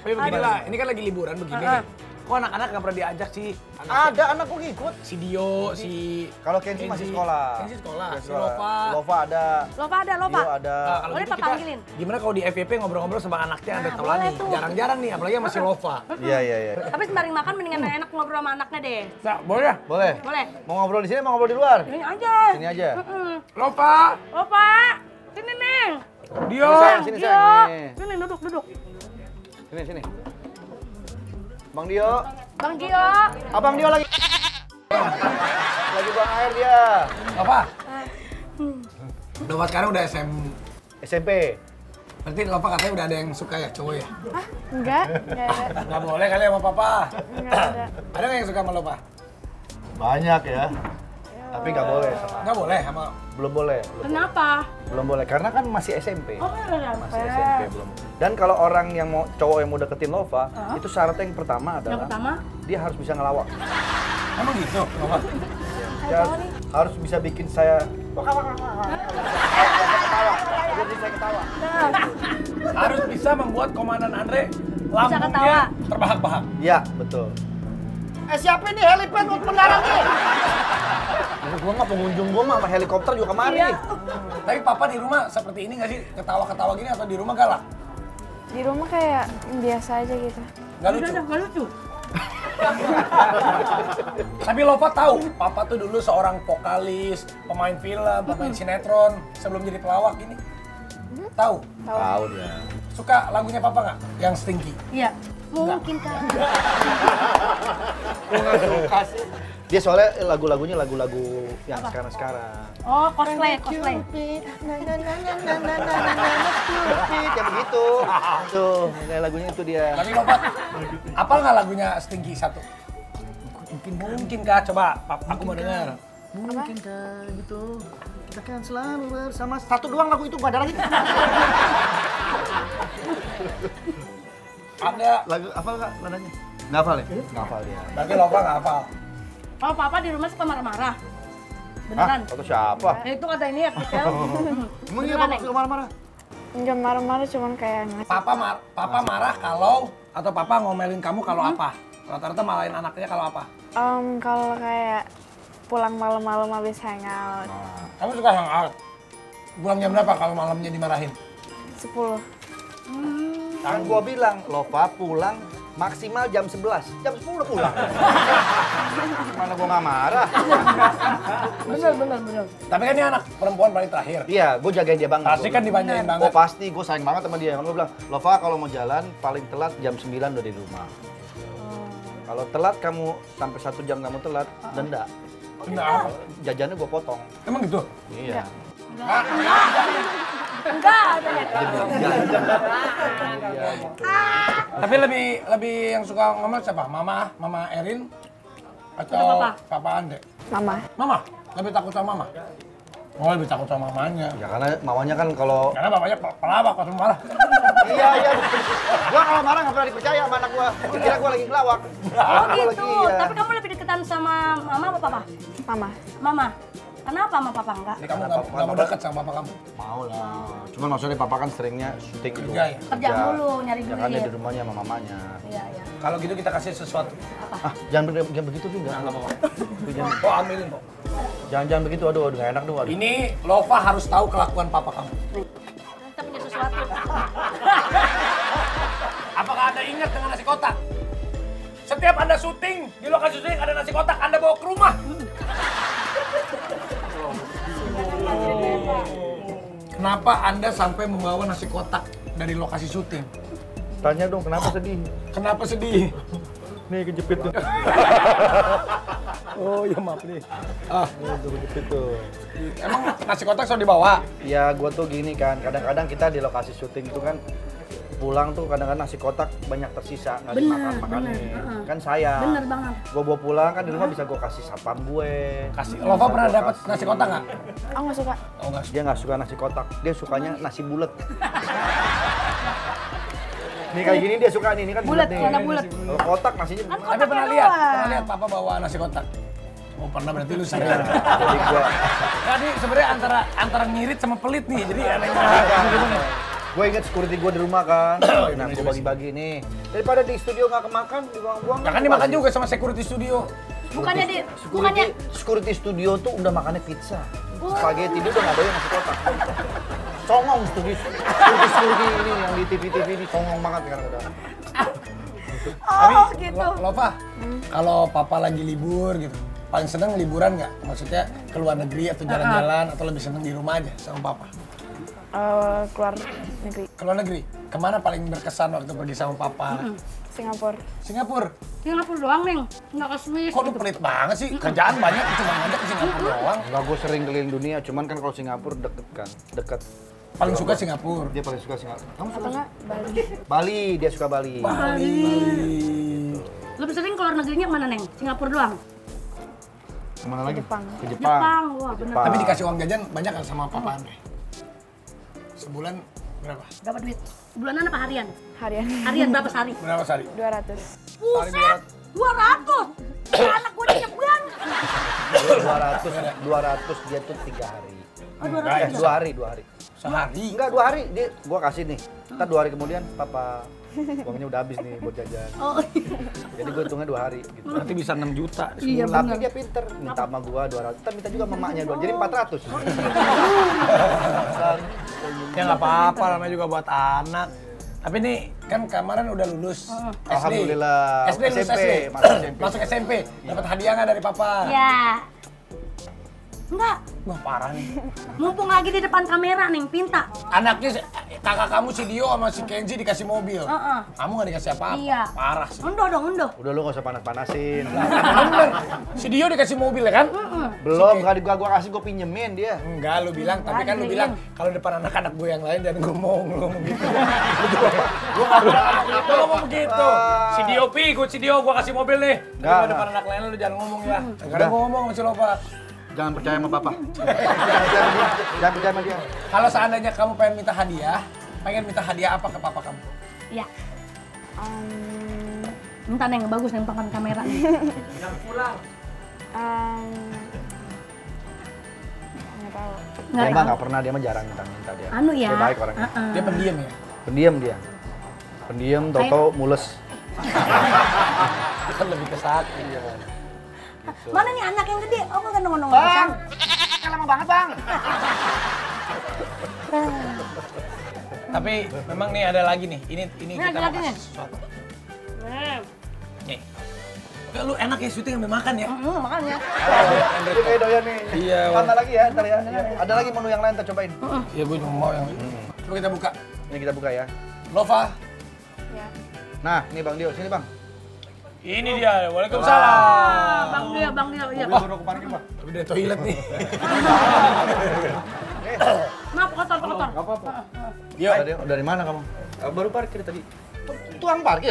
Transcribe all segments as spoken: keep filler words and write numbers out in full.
Tapi beginilah, ini kan lagi liburan begini. Uh-huh. Kok anak-anak nggak pernah diajak sih? Ada anak gue ngikut. Si Dio, si... Kalau Kenzi masih sekolah. Kenzi sekolah, Kenzi si Lova. Lova ada. Lova ada, Lova. Dio ada. Nah, kalau Boleh gitu Pak kita, panggilin? gimana kalau di F Y P ngobrol-ngobrol sama anaknya Nah, ada Taulani? boleh tuh. Jarang-jarang nih, apalagi sama si Lova. Iya, iya, iya. Tapi sembari makan mendingan enak ngobrol sama anaknya deh. Nah, boleh ya? Boleh. Boleh? Mau ngobrol di sini, mau ngobrol di luar? Sini aja. Sini aja. Mm-mm. Lova! Lova, sini nih. Dio! Sini, sayang, sini, Dio. sayang. Nih. Sini duduk, duduk. Sini, sini. Bang Dio. Bang Dio. Abang Dio lagi. Lagi buang air dia. Lova? Lova sekarang udah S M... S M P. Berarti Lova katanya udah ada yang suka ya, cowok ya? Hah? Enggak, enggak ada. Nggak boleh kali sama papa. Enggak ada. Ada nggak yang suka sama Lova? Banyak ya. Tapi nggak boleh sama. Nggak boleh sama... Belum boleh. Belum, Kenapa? belum boleh karena kan masih S M P. Oh, udah Masih S M P belum. Dan kalau orang yang mau cowok yang mau deketin Lova, Huh? itu syaratnya yang pertama adalah Yang pertama? dia harus bisa ngelawak. Emang gitu, Lova? Dia harus, harus bisa bikin saya ketawa. Jadi saya ketawa. Harus bisa membuat Komandan Andre ketawa. lambungnya terbahak-bahak. Iya, betul. Eh siapa ini helipad mau mendarat nih? Gua nggak pengunjung gua mah sama helikopter juga kemari. Iya. Tapi papa di rumah seperti ini nggak sih? Ketawa-ketawa gini atau di rumah galak? Di rumah kayak biasa aja gitu. Nggak lucu? Udah, nggak lucu. Tapi Lova tahu, papa tuh dulu seorang vokalis, pemain film, pemain sinetron, sebelum jadi pelawak ini. Tahu? Tahu dia. Suka lagunya papa nggak? Yang Stinky? Iya. Mungkin kan. Gua nggak suka sih. Dia soalnya lagu-lagunya lagu-lagu yang sekarang-sekarang. Oh, cosplay, cosplay. Kayak begitu. Tuh, kayak lagunya itu dia. Tapi Lova, apal nggak lagunya Stinky satu? Mungkin mungkin kah? Coba, pap, aku mau dengar. Mungkin kan gitu. Kita kan selalu bersama. Satu doang lagu itu gak ada lagi. Ada. Lagu apa enggak nadanya? Enggak hafal ya? Enggak hafal dia. Berarti Lova nggak hafal. Oh, papa di rumah suka marah-marah. Hah? Beneran? Atau siapa? Eh, itu kata ini ya, Krisel. Emang iya Beneran, bapak Neng? suka marah-marah? Enggak marah-marah, cuman kayak ngasih. Papa mar papa marah kalau atau papa ngomelin kamu kalau apa? Rata-rata malahin anaknya kalau apa? Em, kalau kayak pulang malam-malam habis hangout. Kamu suka hangout? Pulang jam berapa kalau malamnya dimarahin? sepuluh. Kan gua bilang, Lova pulang maksimal jam sebelas. Jam sepuluh pulang. Mana gua nggak marah. Bener, bener, bener. Tapi kan ini anak perempuan paling terakhir. Iya, gua jagain dia banget. Pasti kan dibanyain Oh banget. pasti, gua sayang banget sama dia. Gua bilang, Lova kalau mau jalan paling telat jam sembilan udah di rumah. Kalau telat kamu sampai satu jam kamu telat, denda. Enggak. Jajannya gua potong. Emang gitu? Iya. Enggak, ada ya. Tapi lebih lebih yang suka ngomel siapa? Mama, Mama Erin atau Atau Papa? Papa Ande? Mama. Mama, lebih takut sama Mama. Oh, lebih takut sama mamanya. Ya karena mamanya kan kalau Karena bapaknya pe- pelawak pas marah. iya iya. Gua kalau marah nggak pernah dipercaya sama anak gua. Kira gua lagi ngelawak. Oh Gua gitu. lagi, iya. Tapi kamu lebih deketan sama mama apa papa? Mama. Mama. Kenapa sama papa enggak? Jadi kamu Karena nggak papa- nggak mau papa- deket sama papa kamu. Mau lah. Cuman maksudnya papa kan seringnya syuting gitu. Kerja ya? Kerja mulu, nyari Ya kan dia duit. di rumahnya sama mamanya. Iya, iya. Kalau gitu kita kasih sesuatu. Ah, jangan, ber- jangan begitu juga. Nah, nggak apa-apa. Itu jangan, Kok ambilin kok. jangan, jangan begitu, aduh, aduh, nggak enak dong, aduh. Ini Lova harus tahu kelakuan papa kamu. Kita punya sesuatu. Apakah Anda ingat dengan nasi kotak? Setiap Anda syuting, di lokasi syuting ada nasi kotak, Anda bawa ke rumah. Kenapa Anda sampai membawa nasi kotak dari lokasi syuting? Tanya dong, kenapa sedih? Kenapa sedih? Nih, kejepit tuh. Oh iya maaf nih. Ah, Nih, tuh kejepit tuh. emang nasi kotak selalu dibawa? Ya, gua tuh gini kan, kadang-kadang kita di lokasi syuting tuh kan pulang tuh kadang-kadang nasi kotak banyak tersisa, nggak Bener, dimakan-makan bener, nih. uh-uh. Kan sayang. Bener banget. Gua bawa pulang kan di rumah bisa gua kasih satpam gue. Kasih. Lova pernah dapat nasi kotak nggak? Oh nggak suka. Oh enggak. Dia nggak suka nasi kotak, dia sukanya nasi bulat. Nih kayak gini dia suka nih, ini kan Bulat, nih. warna bulat. Kalau kotak nasinya Kan Tapi kotaknya pernah lihat, doang. pernah lihat papa bawa nasi kotak. Oh pernah berarti lu sering. jadi gua Tadi sebenarnya antara antara ngirit sama pelit nih, jadi aneh. Gue inget security gue di rumah kan. Oh, Nah, bener gue juga bagi-bagi nih. Daripada di studio nggak kemakan, dibuang-buang. Ya kan dimakan juga sama security studio. Bukannya di, Security, bukannya security studio tuh udah makannya pizza. Spaghetti dia udah nggak doyan nasi kotak. Songong studio, security security ini yang di T V T V ini songong banget kan udah. Tapi oh gitu. Lo- Lova, kalau papa lagi libur gitu, paling seneng liburan nggak? Maksudnya ke luar negeri atau jalan-jalan atau lebih seneng di rumah aja sama papa? Eh, keluar negeri, Ke luar negeri, kemana paling berkesan waktu pergi sama papa? Singapura. Singapura. Singapura doang, Neng. Nggak ke Swiss. Kok lu pelit banget sih? Kerjaan banyak, cuma ngajak ke Singapura doang. Enggak, gue sering keliling dunia, cuman kan kalau Singapura deket kan, deket. Paling suka Singapura. Dia paling suka Singapura. Kamu suka? Atau enggak Bali? Bali, dia suka Bali. Bali. Lebih sering keluar negerinya kemana, Neng? Singapura doang? Kemana lagi? Jepang. Ke Jepang. Jepang, wah bener. Jepang. Tapi dikasih uang jajan banyak kan sama papa Andre? Sebulan berapa? Berapa duit? Bulanan apa harian? Harian Harian berapa sehari? Berapa sehari? dua ratus. Sehari Buset! dua ratus! Anak gue nyebrang! dua ratus, dua ratus dia tuh tiga hari. Oh, dua Enggak ya? ratus. Dua hari, dua hari. Sehari? Enggak, dua hari. Dia, gua kasih nih. Ntar dua hari kemudian, papa, uangnya udah habis nih buat jajan. Oh, Jadi gua hitungnya dua hari gitu. Berarti bisa enam juta. iya Tapi bener. dia pinter, minta sama gua dua ratus, ntar minta juga sama emaknya dua ratus, jadi empat ratus. Ya nggak apa-apa, namanya juga buat anak. Tapi nih kan kemarin udah lulus S D. Alhamdulillah. S D lulus S M P, S D. masuk S M P. Masuk S M P. Dapat hadiah nggak dari papa? Ya. Enggak. Wah parah nih. Mumpung lagi di depan kamera, Neng. Pinta. Anaknya si- kakak kamu si Dio sama si Kenji dikasih mobil. Heeh. Kamu nggak dikasih apa-apa. Iya. Parah sih. Undo dong, undo. Udah lu gak usah panas-panasin. Bener. Si Dio dikasih mobil ya kan? Belum, kali gua, gua kasih gua pinjemin dia. Enggak, lu bilang, tapi kan lu Enggak, bilang kalau depan anak-anak gue yang lain jangan ngomong, lu ngomong gitu. Gue nggak bilang ngomong gitu, lu ngomong gitu. Si Dio pi, gue si Dio, gue kasih mobil nih. Tapi Enggak, kalau depan enggak. anak lain lu jangan ngomong ya. Kadang Udah. gue ngomong sama si Lova. Jangan percaya sama papa. Jangan percaya sama dia. Jangan percaya sama dia. Kalau seandainya kamu pengen minta hadiah, pengen minta hadiah apa ke papa kamu? Iya. Um, Minta, Neng. Bagus, Neng, papan kamera. Neng. um, nggak tahu. Nggak Dia mah tahu. nggak pernah, dia mah jarang minta-minta dia. Anu ya. Dia baik orangnya. Heeh. Dia pendiam ya? Pendiam dia. Pendiam, tau-tau mules. Kan lebih ke sakit ya kan? Mana nih anak yang gede? Oh, kan nongol nongol bang. Lama banget, Bang. Tapi memang nih ada lagi nih, ini ini Nih, kita ada mau lagi kasih nih. sesuatu. Nih. Oke, lu enak ya syuting sambil makan ya? Hmm, makanya. Dia kayak doyan nih. Iya, Mana lagi ya, ntar ya. Ya, ada lagi menu yang lain, kita cobain. Iya, gue cuma mau yang ini. Coba kita buka. Ini kita buka ya. Lova, Ya. Nah, nih Bang Dio, sini Bang. ini dia. Waalaikumsalam. Ah, Bang Dio, Bang Dio. Iya. Oh, baru keparkir, Pak. Tapi dari toilet nih. Maaf, kotor, kotor. Gak apa-apa. Yuk. Dari, dari mana kamu? Baru parkir tadi. Tuang parkir.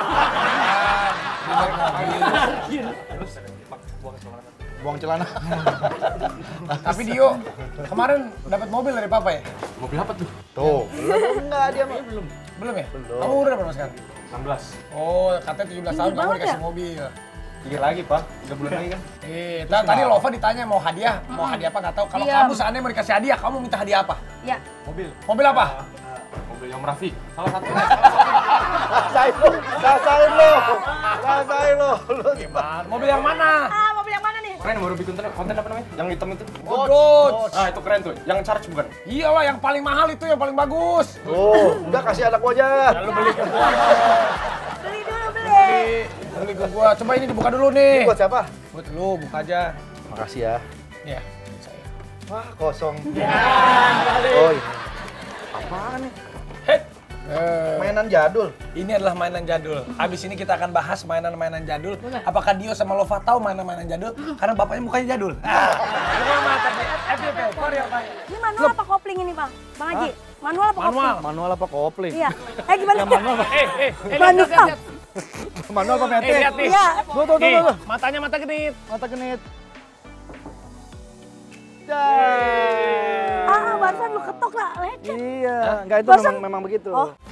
Buang celana. Tapi Dio, kemarin dapat mobil dari papa ya? Mobil apa tuh? Tuh, belum enggak dia mah. Belum. Belum ya? Belum. Kamu udah berapa sekarang? enam belas. Oh, katanya tujuh belas tahun kamu banget dikasih ya? mobil. Dikit lagi, Pak. tiga bulan lagi kan. Eh, ta- tadi Lova ditanya mau hadiah, mau hadiah apa nggak tahu. Kalau Iya. kamu seandainya mau dikasih hadiah, kamu minta hadiah apa? Ya. Mobil. Mobil apa? Mobil yang Rafiq. Salah satu. Rasain lo, rasain lo, rasain lo. Lu Gimana? Mobil yang mana? Ah, mobil yang mana nih? Keren baru bikin konten, konten apa namanya? Yang hitam itu. Oh, Dodge. Ah, itu keren tuh. Yang charge bukan? Iyalah, yang paling mahal itu yang paling bagus. Oh, udah kasih anak gua aja. Lalu beli ke gua. Beli dulu, beli. Beli, beli ke gua. Coba ini dibuka dulu nih. Ini buat siapa? Buat lu, buka aja. Makasih ya. Ya, saya. Wah, kosong. Ya, Oh, ini. Apaan nih? Hei. Eh, Mainan jadul. ini adalah mainan jadul. Habis ini kita akan bahas mainan-mainan jadul. Apakah Dio sama Lova tahu mainan-mainan jadul? Karena bapaknya mukanya jadul. Ah. Bukan mata, F Y P, Korea, Pak. Ini manual apa kopling ini, Bang? Bang Haji, manual apa kopling? Manual. Manual apa kopling? Iya. Eh, gimana? Manual apa? Eh, eh, eh, lihat, Manual. lihat, lihat. Manual apa Eh, metik? lihat nih. Iya. Tuh, tuh, tuh, Nih, tuh. matanya mata genit. Mata genit. Ah, ah, barusan lu ketok lah, lecet. Iya, enggak itu Barusan- memang, memang begitu. Oh.